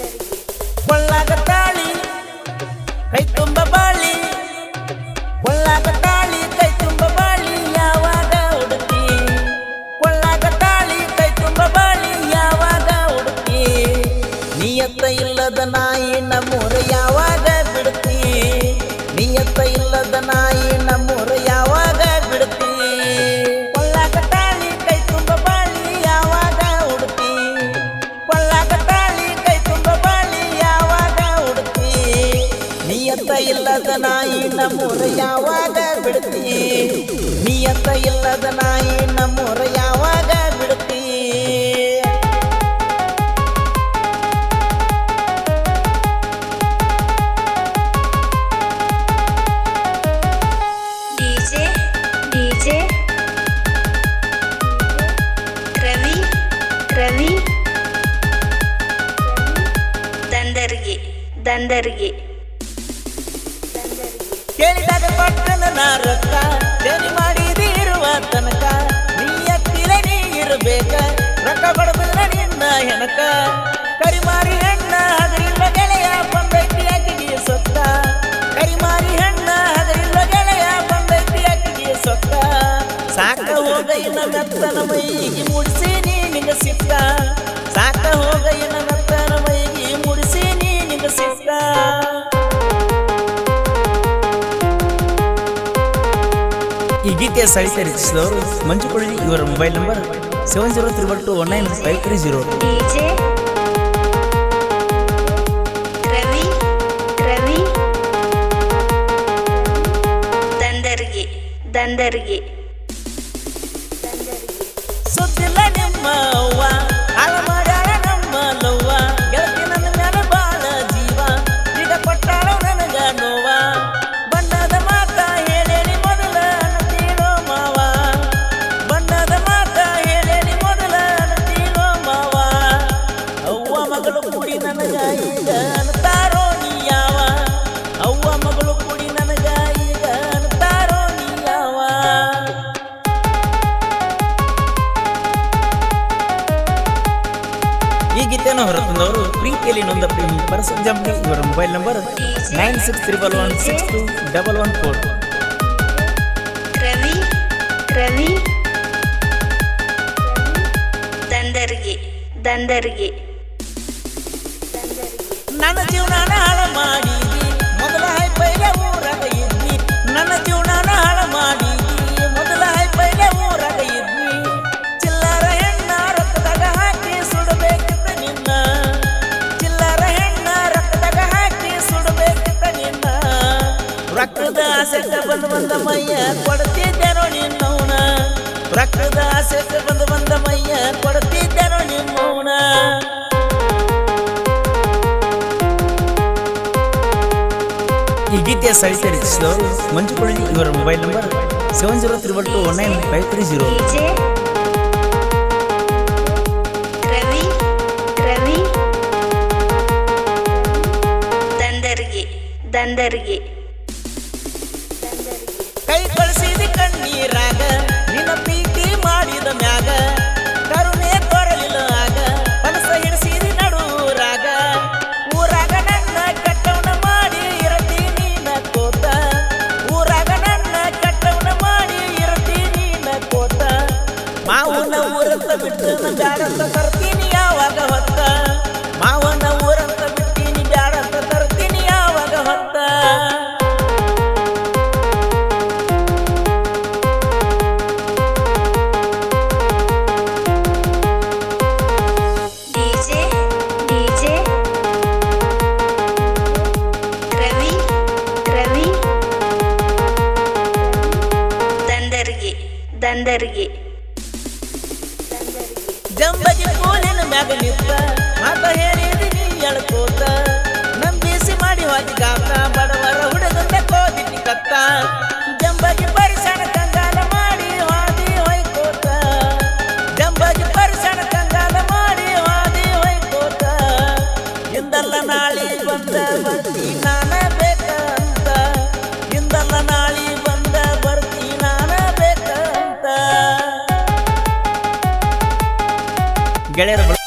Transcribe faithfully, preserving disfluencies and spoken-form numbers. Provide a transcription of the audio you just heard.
ಕೊಳ್ಳಾಗ ತಾಳಿ ಕೈ ತುಂಬ ಬಾಳಿ ಕೊಳ್ಳಾಗ ತಾಳಿ ಕೈ ತುಂಬ ಬಾಳಿ ಯಾವಾಗ ಹುಡುಕಿ ಕೊಳ್ಳಾಗ ತಾಳಿ ಕೈ ತುಂಬ ಬಾಳಿ ಯಾವಾಗ ಹುಡುಕಿ ನಿಯತ್ತ ಇಲ್ಲದ ನಾಯಿ ನಮ್ಮೂರ ಯಾವಾಗ ಬಿಡುತ್ತಿ ನಿಯತ್ತ ಇಲ್ಲದ ನಾಯಿ ನಮ್ಮೂರ ಯಾವಾಗ ಬಿಡುತ್ತಿ ಕೊಳ್ಳಾಗ ತಾಳಿ ಕೈ ತುಂಬ ಬಾಳಿ ಯಾವಾಗ ಹುಡುಕಿ ಕೊಳ್ಳಾಗ ತಾಳಿ ಕೈ ತುಂಬ ಬಾಳಿ ಯಾವಾಗ ಹುಡುಕಿ ನಿಯತ್ತ ಇಲ್ಲದ ನಾಯಿ ನಮ್ಮೂರ ಯಾವಾಗ ಬಿಡುತ್ತಿ ನಿಯತ್ತ ಇಲ್ಲದ ನಾಯಿ ನಮ್ಮೂರ ಯಾವಾಗ ಬಿಡುತ್ತಿ ಡಿಜೆ ಡಿಜೆ ರವಿ ರವಿ ದಂದರ್ಗಿ ದಂದರ್ಗಿ ಕೇಳಿದಾಗ ಪಟ್ಟಣ ರೊಕ್ಕ ಜನಿ ಮಾಡಿದಿ ಇರುವ ತನಕ ನೀ ಎತ್ತಿರ ನೀ ಇರಬೇಕ ರೊಕ್ಕ ಬಡದಿಲ್ಲ ನಿನ್ನ ಹೆಣಕ ಕರಿಮಾರಿ ಹೆಣ್ಣ ಹಗರಿಲ್ಲ ಗೆಳೆಯ ಬಂದೈತಿ ಆಕಿಗೆ ಸೊಕ್ಕ ಕರಿಮಾರಿ ಹೆಣ್ಣ ಹಗರಿಲ್ಲ ಗೆಳೆಯ ಬಂದೈತಿ ಆಕಿಗೆ ಸೊಕ್ಕ ಸಾಕ ಹೋಗ ಇನ್ನ ಮೆತ್ತನ ಮೈಗೆ ಮುಡಿಸಿ ನೀ ನಿಂಗ ಸಿಕ್ಕ ಸಾಕ ಹೋಗ ಇನ್ನ ಮೆತ್ತನ ಮೈಗೆ ಮುಡಿಸಿ ನೀ ನಿಂಗ ಸಿಕ್ಕ ಈ ಗೀತೆಯ ಸಾಹಿತ್ಯ ರಚಿಸಿದವರು ಮಂಜು ಕೊಳ್ಳಿ ಇವರ mobile number seven zero triple two one nine five three zero DJ Ravi Ravi Dandargi Dandargi ಸುದ್ದಿಲ್ಲ ನಿಮ್ಮ ಅವ್ವ ಹಾಳ ಮಾಡ್ಯಾಳ ನಮ್ಮ ಲವ್ವ ಗೆಳತಿ ನನ್ನ ಮ್ಯಾಲ ಬಾಳ ಜೀವ ಈಗ ಕೊಟ್ಟಾಳ ನನಗ ನೋವ ಬಣ್ಣದ ಮಾತ ಹೇಳೇನಿ ಮೊದಲ ಅನ್ನತೀನೋ ಮಾವ ಬಣ್ಣದ ಮಾತ ಹೇಳೇನಿ ಮೊದಲ ಅನ್ನತೀನೋ ಮಾವ ಅವ್ವ ಮಗಳು ಕೂಡಿ ನನಗ ಈಗ ಅನ್ನತಾರೋ ನೀ ಯಾವ ಅವ್ವ ಮಗಳು ಕೂಡಿ ನನಗ ಈಗ ಅನ್ನತಾರೋ ನೀ ಯಾವ ಈ ಗೀತೆಯನ್ನು ಹೊರತಂದವರು ಪ್ರೀತಿಯಲ್ಲಿ ನೊಂದ ಪ್ರೇಮಿ ಪರಸಂಜಂಬಿ ಇವರ mobile number nine six triple one six two double one four Ravi Ravi Dandargi Dandargi ನನ್ನ ಜೀವನಾನ ಹಾಳ ಮಾಡಿದಿ ಮೊದಲ ಹೈ ಪೈಲೆ ಊರಾಗ ಇದ್ನಿ ನನ್ನ ಜೀವನಾನ ಹಾಳ ಮಾಡಿದಿ ಮೊದಲ ಹೈ ಪೈಲೆ ಊರಾಗ ಇದ್ನಿ ಚಿಲ್ಲರ ಹೆಣ್ಣ ರಕ್ತದಾಗ ಹಾಕಿ ಸುಡಬೇಕಿತ್ತ ನಿನ್ನ ಚಿಲ್ಲರ ಹೆಣ್ಣ ರಕ್ತದಾಗ ಹಾಕಿ ಸುಡಬೇಕಿತ್ತ ನಿನ್ನ ರಕ್ತದ ಆಸೆಗೆ ಬಂದು ಬಂದ ಮೈಯ ಕೊಡ್ತಿದ್ದೇನೋ ನಿನ್ನವನ ರಕ್ತದ ಆಸೆಗೆ ಬಂದು ಬಂದ ಮೈಯ ಕೊಡ್ತಿದ್ದೇನೋ ನಿನ್ನವನ ಈ ಗೀತೆಯ ಸಾಹಿತ್ಯ ರಚಿಸಿದವರು ಮಂಜು ಕೊಳ್ಳಿ ಇವರ mobile number seven zero triple two one nine five three zero DJ Ravi Ravi Dandargi Dandargi ಕೈ ಕಳಿಸಿದ ಕಣ್ಣೀರಾಗ ನಿನ್ನ ಪ್ರೀತಿ ಮಾಡಿದ ಮ್ಯಾಗ ಕರುಣೆ ತೋರಲಿಲ್ಲ ಆಗ ಮನಸ್ಸ ಹಿಡಿಸಿದಿ ನಡೂರಾಗ ಊರಾಗ ನನ್ನ ಕಟ್ಟವನ ಮಾಡಿ ಇರತಿ ನೀನ ಕೋತ ಊರಾಗ ನನ್ನ ಕಟ್ಟವನ ಮಾಡಿ ಇರತಿ ನೀನ ಕೋತ ಮಾವನ ಊರಂತ ಬಿಟ್ಟು ಬ್ಯಾಡಂತ ತರ್ತೀನಿ ಯಾವಾಗ ಹೊತ್ತ ಮಾವನ ಊರಂತ ಬಿಟ್ಟಿನಿ ಬ್ಯಾಡಂತ ತರ್ತೀನಿ ಯಾವಾಗ ಹೊತ್ತ ಡಿಜೆ ಡಿಜೆ ರವಿ ರವಿ ದಂದರ್ಗಿ ದಂದರ್ಗಿ ಜಂಬಗಿ ಕೂಲಿನ ಮ್ಯಾಗ ನಿಂತ ಮಾತ ಹೇಳಿದಿ ನೀ ಎಳ್ಕೋತ ನಂಬಿಸಿ ಮಾಡಿ ಹೋಗಿ ಗಾತ ಬಡವರ ಹುಡುಗಂದ ಕೋದಿನಿ ಕತ್ತ ಜಂಬಗಿ ಪರಿಸಣ ಕಂಗಾಲ ಮಾಡಿ ಹಾದಿ ಹೊಯ್ಕೋತ ಜಂಬಗಿ ಪರಿಸಣ ಕಂಗಾಲ ಮಾಡಿ ಹಾದಿ ಹೊಯ್ಕೋತ ಇಂದಲ್ಲ ನಾಳಿ ಬಂದ ಬರ್ತಿ ನಾನ ಬೇಕಂತ ಇಂದಲ್ಲ ನಾಳಿ ಬಂದ ಬರ್ತಿ ನಾನ ಬೇಕಂತ ಗೆಳೆಯರ